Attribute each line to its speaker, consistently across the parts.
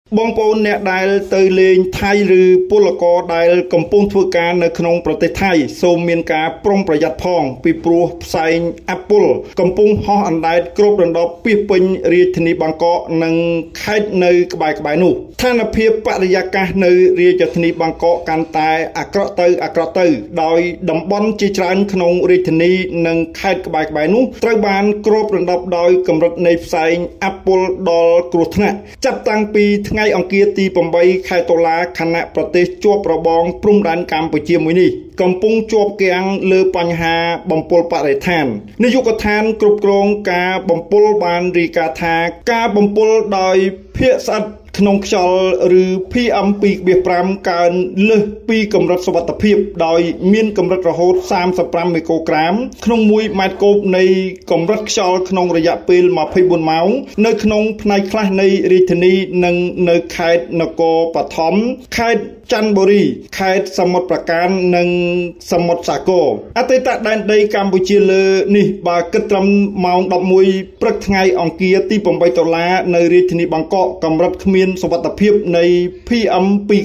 Speaker 1: บองปอนเนี่ยได้เตยเลงไทยหรือปุลกอได้กำปุงធ្វើការនៅក្នុងប្រទេសថៃសូមមានការប្រុងប្រយ័ត្នផងពីព្រោះផ្សែង Apple កំពុងហោះអណ្ដែតគ្របដណ្ដប់ពាសពេញរាជធានីបាងកកនិងខេត្តនៅក្បែរៗនោះស្ថានភាពបរិយាកាសនៅរាជធានីបាងកកកាន់តែអាក្រក់ទៅដោយតំបន់ជាច្រើនក្នុងរាជធានីនិងខេត្តក្បែរៗនោះត្រូវបានគ្របដណ្ដប់ដោយកម្រិតនៃផ្សែង Apple ដល់គ្រោះថ្នាក់ចាប់តាំងពីថ្ងៃអង្គារទី8 ខែតុលាខណៈប្រទេសជាប់របងព្រំដែនកម្ពុជាមួយនេះកំពុងជាប់គាំងលើបញ្ហាបំពុលបរិស្ថាននាយកដ្ឋានគ្រប់គ្រងការបំពុលបានរាយការណ៍ថាការបំពុលដោយភាគស្អិតក្នុងខ្យល់ឬ PM 2.5 កើនលើសពីកម្រិតសុវត្ថិភាពដោយមានកម្រិតរហូត35មីក្រូក្រាមក្នុង1ម៉ែត្រគូបនៃកម្រិតខ្យល់ក្នុងរយៈពេល24ម៉ោងនៅក្នុងផ្នែកខ្លះនៃរាជធានីនិងនៅខេត្តនគរបឋមខេត្តចន្ទបុរីខេត្តសមុទ្រប្រាការនិងសមុទ្រសាគរអតីតដែនដីកម្ពុជាលើនេះបើគិតត្រឹមម៉ោង11ព្រឹកថ្ងៃអង្គារទី8តុលានៅរាជធានីបាងកកកម្រិតគ្មានសុវត្ថិភាពនៃ PM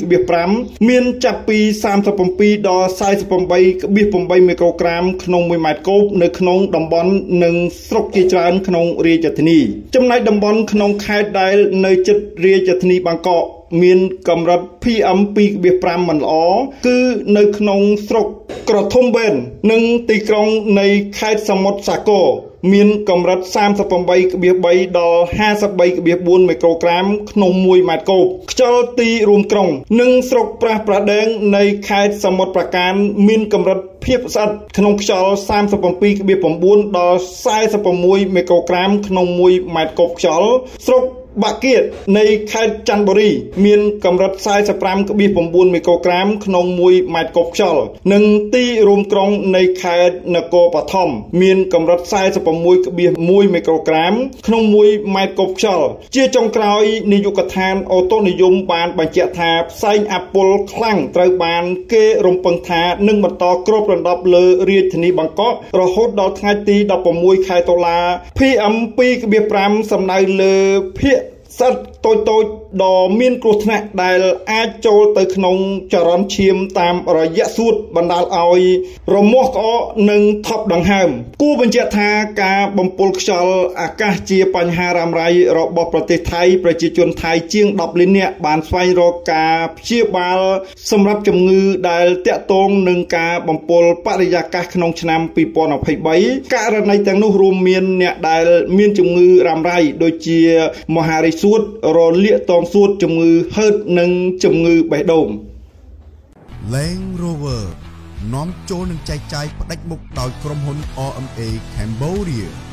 Speaker 1: 2.5 មានចាប់ពី37ដល់48.8 មីក្រូក្រាមក្នុង1ម៉ែត្រគូបនៅក្នុងតំបន់និងស្រុកជាច្រើនក្នុងរាជធានីចំណែកតំបន់ក្នុងខេត្តដែលនៅជិតរាជធានីបាងកកមានកម្រិត PM 2.5 មិនល្អគឺនៅក្នុងស្រុកក្រធំបេននិងទីក្រុងនៃខេត្តសមុទ្រសាគរមានកម្រិត 38.3 ដល់ 53.4 មីក្រូក្រាមក្នុង1ម៉ែត្រគូបខ្យល់ទីរួមក្រុងនិងស្រុកប្រះប្រដែងនៃខេត្តសមុទ្រប្រាការមានកម្រិតភាពស្អិតក្នុងខ្យល់ 37.9 ដល់ 46 មីក្រូក្រាមក្នុង1ម៉ែត្រគូបខ្យល់ស្រុកបាក់គៀតនៃខេត្តចន្ទបុរីមានកម្រិត 45.9 មីក្រូក្រាមក្នុង1ម៉ែត្រគូបខ្យល់និងទីរួមក្រុងនៃខេត្តនគរបឋមមានកម្រិត 46.1 មីក្រូក្រាមក្នុង1ម៉ែត្រគូបខ្យល់ជាចុងក្រោយនាយកដ្ឋានអូតូនិយមបានបញ្ជាក់ថាផ្សែង Apple ខ្លាំងត្រូវបានគេរំពឹងថានឹងបន្តគ្របដណ្ដប់លើរាជធានីបាងកករហូតដល់ថ្ងៃទី16 ខែតុលា PM 2.5 សំដៅលើភាគសត្វតូចដ៏មានគ្រោះថ្នាក់ដែលអាចចូលទៅក្នុងចរន្តឈាមតាមរយៈសួតបណ្ដាលឲ្យរមាស់ក្អកនិងថប់ដង្ហើមគួរបញ្ជាក់ថាការបំពុលខ្យល់អាកាសជាបញ្ហារ៉ាំរ៉ៃរបស់ប្រទេសថៃប្រជាជនថៃជាង10លាននាក់បានស្វែងរកការព្យាបាលសម្រាប់ជំងឺដែលទាក់ទងនឹងការបំពុលបរិយាកាសក្នុងឆ្នាំ2023ករណីទាំងនោះរួមមានអ្នកដែលមានជំងឺរ៉ាំរ៉ៃដូចជាមហារីកសួតរលាកតមសួតជំងឺហឺតនិងជំងឺបេះដូង
Speaker 2: Land Rover នាំចូលនឹងចែកចាយផ្ដាច់មុខដោយក្រុមហ៊ុន RMA Cambodia